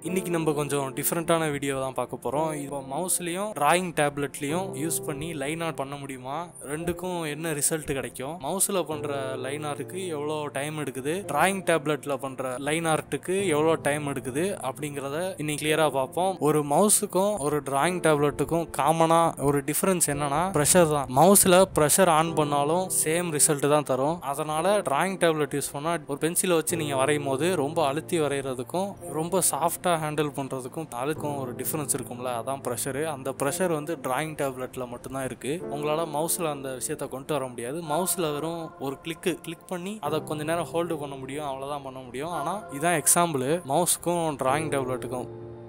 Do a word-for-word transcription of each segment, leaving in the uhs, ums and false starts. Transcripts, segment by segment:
இன்னைக்கு நம்ம கொஞ்சம் டிஃப்ரெண்ட்டான வீடியோ தான் பார்க்க போகிறோம். இப்போ மவுஸ்லேயும் டிராயிங் டேப்லெட்லேயும் யூஸ் பண்ணி லைன் ஆர்ட் பண்ண முடியுமா, ரெண்டுக்கும் என்ன ரிசல்ட் கிடைக்கும், மவுஸில் பண்ணுற லைன் ஆர்ட்டுக்கு எவ்வளோ டைம் எடுக்குது, டிராயிங் டேப்லெட்டில் பண்ணுற லைன் ஆர்ட்டுக்கு எவ்வளோ டைம் எடுக்குது அப்படிங்கிறத இன்னைக்கு கிளியராக பார்ப்போம். ஒரு மவுஸுக்கும் ஒரு டிராயிங் டேப்லெட்டுக்கும் காமனாக ஒரு டிஃப்ரென்ஸ் என்னன்னா ப்ரெஷர் தான். மவுஸில் ப்ரெஷர் ஆன் பண்ணாலும் சேம் ரிசல்ட் தான் தரும். அதனால டிராயிங் டேப்லெட் யூஸ் பண்ணால் ஒரு பென்சிலை வச்சு நீங்கள் வரையும் போது ரொம்ப அழுத்தி வரைகிறதுக்கும் ரொம்ப சாஃப்டாக ஹேண்டில் பண்ணுறதுக்கும் அதுக்கும் ஒரு டிஃப்ரென்ஸ் இருக்கும்ல, அதான் ப்ரெஷரு. அந்த ப்ரெஷர் வந்து டிராயிங் டேப்லெட்டில் மட்டும்தான் இருக்குது. உங்களால் மவுஸில் அந்த விஷயத்தை கொண்டு வர முடியாது. மவுஸில் வெறும் ஒரு கிளிக்கு கிளிக் பண்ணி அதை கொஞ்ச நேரம் ஹோல்டு பண்ண முடியும், அவ்வளோதான் பண்ண முடியும். ஆனால் இதான் எக்ஸாம்பிள் மவுஸுக்கும் டிராயிங் டேப்லெட்டுக்கும்.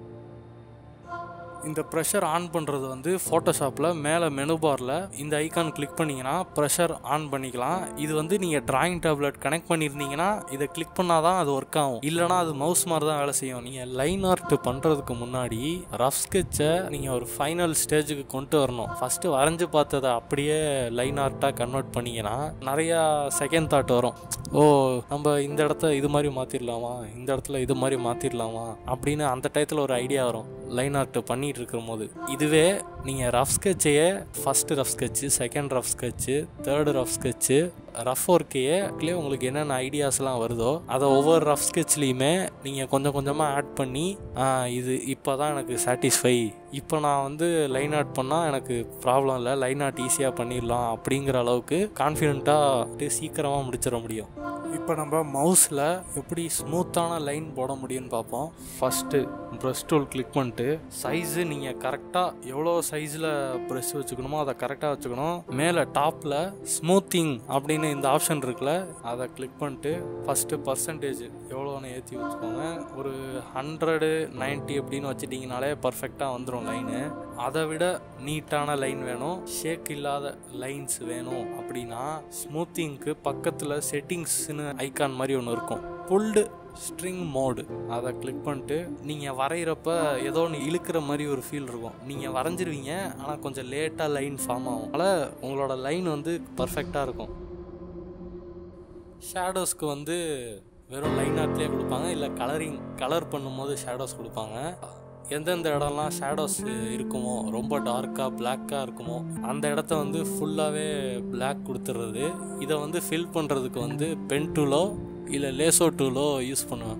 இந்த ப்ரெஷர் ஆன் பண்ணுறது வந்து ஃபோட்டோஷாப்பில் மேலே மெனு பாரில் இந்த ஐக்கான் கிளிக் பண்ணிங்கன்னா ப்ரெஷர் ஆன் பண்ணிக்கலாம். இது வந்து நீங்கள் டிராயிங் டேப்லெட் கனெக்ட் பண்ணியிருந்தீங்கன்னா இதை கிளிக் பண்ணால் தான் அது ஒர்க் ஆகும், இல்லைனா அது மவுஸ் மாதிரி தான் வேலை செய்யும். நீங்கள் லைன் ஆர்ட் பண்ணுறதுக்கு முன்னாடி ரஃப் ஸ்கெட்சை நீங்கள் ஒரு ஃபைனல் ஸ்டேஜுக்கு கொண்டு வரணும். ஃபஸ்ட்டு வரைஞ்சி பார்த்ததை அப்படியே லைன் ஆர்ட்டாக கன்வெர்ட் பண்ணிங்கன்னா நிறையா செகண்ட் தாட் வரும். ஓ, நம்ம இந்த இடத்த இது மாதிரி மாற்றிடலாமா, இந்த இடத்துல இது மாதிரி மாற்றிடலாமா அப்படின்னு அந்த டயத்தில் ஒரு ஐடியா வரும் லைன் ஆர்ட் பண்ணிட்டு இருக்கும் போது. இதுவே நீங்கள் ரஃப் ஸ்கெட்சையே first rough sketch, second rough sketch, third rough sketch, rough ஒர்க்கையே உங்களுக்கு என்னென்ன ஐடியாஸ்லாம் வருதோ அதை ஒவ்வொரு ரஃப் ஸ்கெட்ச்லேயுமே நீங்கள் கொஞ்சம் கொஞ்சமாக ஆட் பண்ணி இது இப்போ தான் எனக்கு சாட்டிஸ்ஃபை, இப்போ நான் வந்து லைன் ஆர்ட் பண்ணால் எனக்கு ப்ராப்ளம் இல்லை, லைன் ஆர்ட் ஈஸியாக பண்ணிடலாம் அப்படிங்கிற அளவுக்கு கான்ஃபிடென்ட்டாக சீக்கிரமாக முடிச்சிட முடியும். இப்போ நம்ம மவுஸில் எப்படி ஸ்மூத்தான லைன் போட முடியும்னு பார்ப்போம். ஃபஸ்ட்டு ப்ரஷ் டூல் கிளிக் பண்ணிட்டு சைஸு நீங்கள் கரெக்டாக எவ்வளோ சைஸில் ப்ரெஷ் வச்சுக்கணுமோ அதை கரெக்டாக வச்சுக்கணும். மேலே டாப்பில் ஸ்மூத்திங் அப்படின்னு இந்த ஆப்ஷன் இருக்குல்ல, அதை கிளிக் பண்ணிட்டு ஃபஸ்ட்டு பர்சன்டேஜ் எவ்வளோன்னு ஏற்றி வச்சுக்கோங்க. ஒரு ஹண்ட்ரடு நைன்ட்டி அப்படின்னு வச்சுட்டிங்கனாலே பர்ஃபெக்டாக வந்துடும் லைனு. அதை விட நீட்டான லைன் வேணும், ஷேக் இல்லாத லைன்ஸ் வேணும் அப்படின்னா ஸ்மூத்திங்க்கு பக்கத்தில் செட்டிங்ஸ்னு ஐக்கான் மாதிரி ஒன்று இருக்கும், புல்டு ஸ்ட்ரிங் மோடு, அதை கிளிக் பண்ணிட்டு நீங்கள் வரைகிறப்ப ஏதோ ஒன்று இழுக்கிற மாதிரி ஒரு ஃபீல் இருக்கும். நீங்கள் வரைஞ்சிருவீங்க ஆனால் கொஞ்சம் லேட்டாக லைன் ஃபார்ம் ஆகும், அதனால் உங்களோட லைன் வந்து பர்ஃபெக்டாக இருக்கும். ஷேடோஸ்க்கு வந்து வெறும் லைன் ஆர்ட்லேயே கொடுப்பாங்க, இல்லை கலரிங் கலர் பண்ணும்போது ஷேடோஸ் கொடுப்பாங்க. எந்தெந்த இடம்லாம் ஷேடோஸ் இருக்குமோ, ரொம்ப டார்க்காக பிளாக்காக இருக்குமோ அந்த இடத்த வந்து ஃபுல்லாகவே பிளாக் கொடுத்துட்றது. இதை வந்து ஃபில் பண்ணுறதுக்கு வந்து பென் டூலோ இல்லை லேசோ டூலோ யூஸ் பண்ணுவேன்.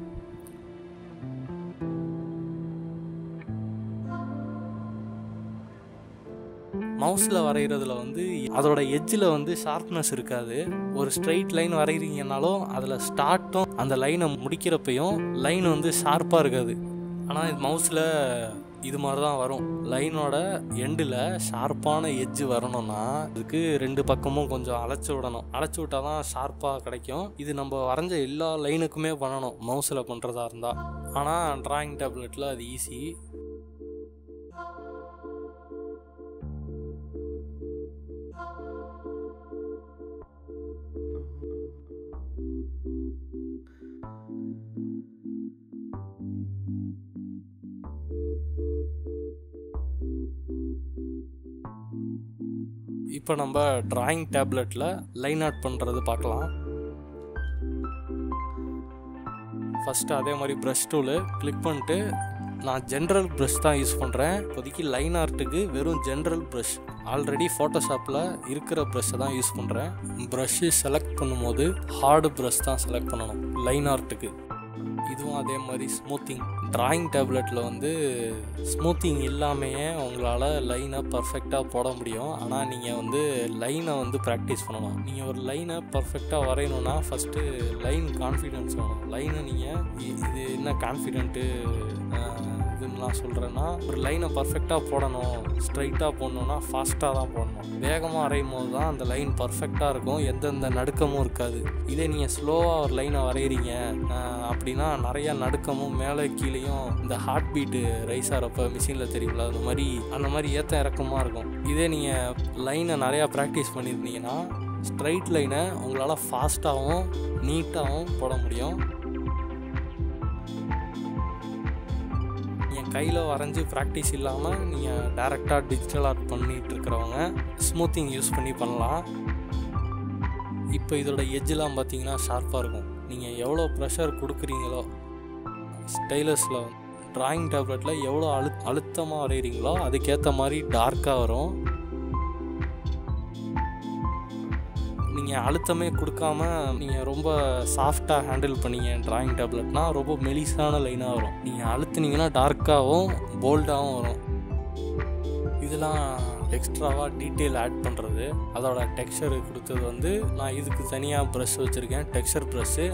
மவுஸில் வரைகிறதுல வந்து அதோட எட்ஜில் வந்து ஷார்ப்னஸ் இருக்காது. ஒரு ஸ்ட்ரைட் லைன் வரைகிறீங்கனாலும் அதில் ஸ்டார்ட்டும் அந்த லைனை முடிக்கிறப்பையும் லைன் வந்து ஷார்ப்பாக இருக்காது. ஆனால் இது மவுஸில் இது மாதிரி தான் வரும். லைனோட எண்டில் ஷார்ப்பான எட்ஜு வரணும்னா அதுக்கு ரெண்டு பக்கமும் கொஞ்சம் அழைச்சி விடணும், அழைச்சி விட்டால் தான் ஷார்ப்பாக கிடைக்கும். இது நம்ம வரைஞ்ச எல்லா லைனுக்குமே பண்ணணும் மவுஸில் பண்ணுறதா இருந்தால். ஆனால் டிராயிங் டேப்லெட்டில் அது ஈஸி. இப்போ நம்ம டிராயிங் டேப்லெட்டில் லைன் ஆர்ட் பண்ணுறது பார்க்கலாம். ஃபஸ்ட்டு அதே மாதிரி ப்ரஷ் டூலு கிளிக் பண்ணிட்டு நான் ஜென்ரல் ப்ரஷ் தான் யூஸ் பண்ணுறேன் இப்போதைக்கு. லைன் ஆர்ட்டுக்கு வெறும் ஜென்ரல் ப்ரஷ், ஆல்ரெடி ஃபோட்டோஷாப்பில் இருக்கிற ப்ரஷ்ஷை தான் யூஸ் பண்ணுறேன். ப்ரஷ்ஷு செலக்ட் பண்ணும்போது ஹார்டு ப்ரஷ் தான் செலக்ட் பண்ணணும் லைன் ஆர்ட்டுக்கு. இதுவும் அதே மாதிரி ஸ்மூத்திங். டிராயிங் டேப்லெட்டில் வந்து ஸ்மூத்திங் இல்லாமையே உங்களால் லைனை பர்ஃபெக்டாக போட முடியும். ஆனால் நீங்கள் வந்து லைனை வந்து ப்ராக்டிஸ் பண்ணணும். நீங்கள் ஒரு லைனை பர்ஃபெக்டாக வரையணுன்னா ஃபஸ்ட்டு லைன் கான்ஃபிடென்ஸ் வேணும். லைனை நீங்கள் இது என்ன கான்ஃபிடென்ட்டு இதுன்னு நான் சொல்கிறேன்னா, ஒரு லைனை பர்ஃபெக்டாக போடணும், ஸ்ட்ரைட்டாக போடணுன்னா ஃபாஸ்ட்டாக தான் போடணும். வேகமாக வரையும் போது தான் அந்த லைன் பர்ஃபெக்டாக இருக்கும், எந்தெந்த நடுக்கமும் இருக்காது. இதே நீங்கள் ஸ்லோவாக ஒரு லைனை வரைகிறீங்க அப்படின்னா நிறையா நடுக்கமும் மேலே கீழேயும் இந்த ஹார்ட் பீட்டு ரைஸ் ஆகிறப்ப மிஷினில் தெரியுங்களா, அந்த மாதிரி அந்த மாதிரி ஏற்ற இறக்கமாக இருக்கும். இதே நீங்கள் லைனை நிறையா ப்ராக்டிஸ் பண்ணியிருந்தீங்கன்னா ஸ்ட்ரைட் லைனை உங்களால் ஃபாஸ்ட்டாகவும் நீட்டாகவும் போட முடியும். நீங்கள் கையில் வரைஞ்சி ப்ராக்டிஸ் இல்லாமல் நீங்கள் டேரெக்டாக டிஜிட்டல் ஆர்ட் பண்ணிகிட்டு இருக்கிறவங்க ஸ்மூத்திங் யூஸ் பண்ணி பண்ணலாம். இப்போ இதோட எட்ஜெலாம் பார்த்தீங்கன்னா ஷார்ப்பாக இருக்கும். நீங்கள் எவ்வளோ ப்ரெஷர் கொடுக்குறீங்களோ ஸ்டைலஸில் டிராயிங் டேப்லெட்டில் எவ்வளோ அழு அழுத்தமாக வரைகிறீங்களோ அதுக்கேற்ற மாதிரி டார்க்காக வரும். நீங்கள் அழுத்தமே கொடுக்காம நீங்கள் ரொம்ப சாஃப்டாக ஹேண்டில் பண்ணீங்க டிராயிங் டேப்லெட்னால் ரொம்ப மெலிசான லைனாக வரும். நீங்கள் அழுத்துனீங்கன்னா டார்க்காகவும் போல்டாகவும் வரும். இதெல்லாம் எக்ஸ்ட்ராவாக டீட்டெயில் ஆட் பண்ணுறது. அதோட டெக்ஸ்சர் கொடுத்தது வந்து நான் இதுக்கு தனியாக ப்ரஷ் வச்சுருக்கேன், டெக்ஸ்சர் ப்ரஷ்ஷு.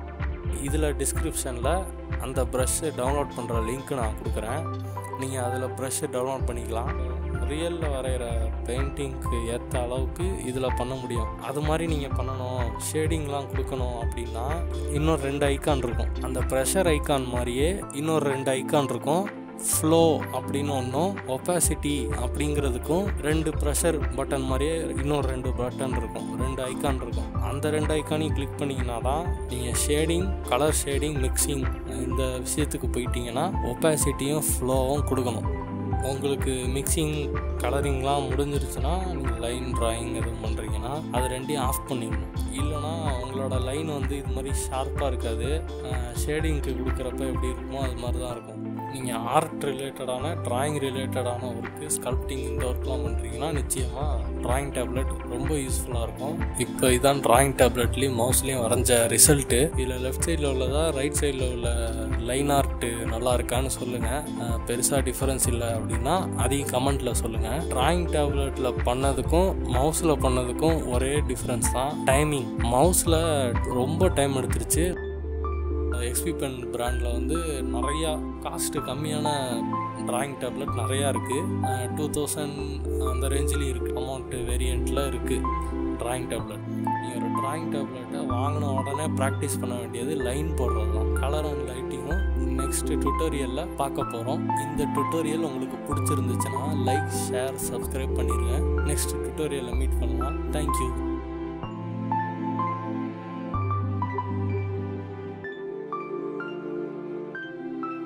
இதில் டிஸ்கிரிப்ஷனில் அந்த ப்ரஷ்ஷு டவுன்லோட் பண்ணுற லிங்க்கு நான் கொடுக்குறேன். நீங்கள் அதில் ப்ரஷ்ஷு டவுன்லோட் பண்ணிக்கலாம். ரியலில் வரைகிற பெயிண்டிங்க்கு ஏற்ற அளவுக்கு இதில் பண்ண முடியும். அது மாதிரி நீங்கள் பண்ணணும், ஷேடிங்லாம் கொடுக்கணும் அப்படின்னா இன்னொரு ரெண்டு ஐக்கான் இருக்கும். அந்த ப்ரெஷர் ஐக்கான் மாதிரியே இன்னொரு ரெண்டு ஐக்கான் இருக்கும். ஃப்ளோ அப்படின்னு ஒன்றும், ஒப்பாசிட்டி அப்படிங்கிறதுக்கும் ரெண்டு ப்ரெஷர் பட்டன் மாதிரியே இன்னொரு ரெண்டு பட்டன் இருக்கும், ரெண்டு ஐக்கான் இருக்கும். அந்த ரெண்டு ஐக்கானையும் கிளிக் பண்ணிங்கன்னா தான் நீங்கள் ஷேடிங், கலர் ஷேடிங், மிக்சிங் இந்த விஷயத்துக்கு போயிட்டீங்கன்னா ஒப்பாசிட்டியும் ஃப்ளோவும் கொடுக்கணும். உங்களுக்கு மிக்சிங், கலரிங்லாம் முடிஞ்சிருச்சுன்னா நீங்கள் லைன் ட்ராயிங் எதுவும் பண்ணுறீங்கன்னா அது ரெண்டையும் ஆஃப் பண்ணிடணும். இல்லைனா உங்களோட லைன் வந்து இது மாதிரி ஷார்ப்பாக இருக்காது. ஷேடிங்க்கு கொடுக்குறப்ப எப்படி இருக்குமோ அது மாதிரி தான் இருக்கும். நீங்கள் ஆர்ட் ரிலேட்டடான, ட்ராயிங் ரிலேட்டடான ஒர்க்கு, ஸ்கல்ப்டிங் இந்த ஒர்க்லாம் பண்ணுறீங்கன்னா நிச்சயமாக ட்ராயிங் டேப்லெட் ரொம்ப யூஸ்ஃபுல்லாக இருக்கும். இப்போ இதான் ட்ராயிங் டேப்லெட்லேயும் மவுஸ்லேயும் வரைஞ்ச ரிசல்ட்டு. இதில் லெஃப்ட் சைடில் உள்ளதா ரைட் சைடில் உள்ள லைன் ஆர்ட்டு நல்லா இருக்கான்னு சொல்லுங்கள். பெருசாக டிஃப்ரென்ஸ் இல்லை அப்படின்னா அதையும் கமெண்ட்டில் சொல்லுங்கள். ட்ராயிங் டேப்லெட்டில் பண்ணதுக்கும் மவுஸில் பண்ணதுக்கும் ஒரே டிஃப்ரென்ஸ் தான் டைமிங். மவுஸில் ரொம்ப டைம் எடுத்துருச்சு. எக்ஸ்பி பென் பிராண்டில் வந்து நிறையா காஸ்ட்டு கம்மியான ட்ராயிங் டேப்லெட் நிறையா இருக்குது. டூ தௌசண்ட் அந்த ரேஞ்சிலையும் இருக்குது, அமௌண்ட்டு வேரியண்ட்டில் இருக்குது ட்ராயிங் டேப்லெட். நீங்கள் ஒரு ட்ராயிங் டேப்லெட்டை வாங்கின உடனே ப்ராக்டிஸ் பண்ண வேண்டியது லைன் போடுறது தான். கலர் அண்ட் லைட்டிங்கும் நெக்ஸ்ட் டுட்டோரியலில் பார்க்க போகிறோம். இந்த டுட்டோரியல் உங்களுக்கு பிடிச்சிருந்துச்சுன்னா லைக், ஷேர், சப்ஸ்கிரைப் பண்ணிடுங்க. நெக்ஸ்ட் டுட்டோரியலில் மீட் பண்ணலாம். தேங்க்யூ.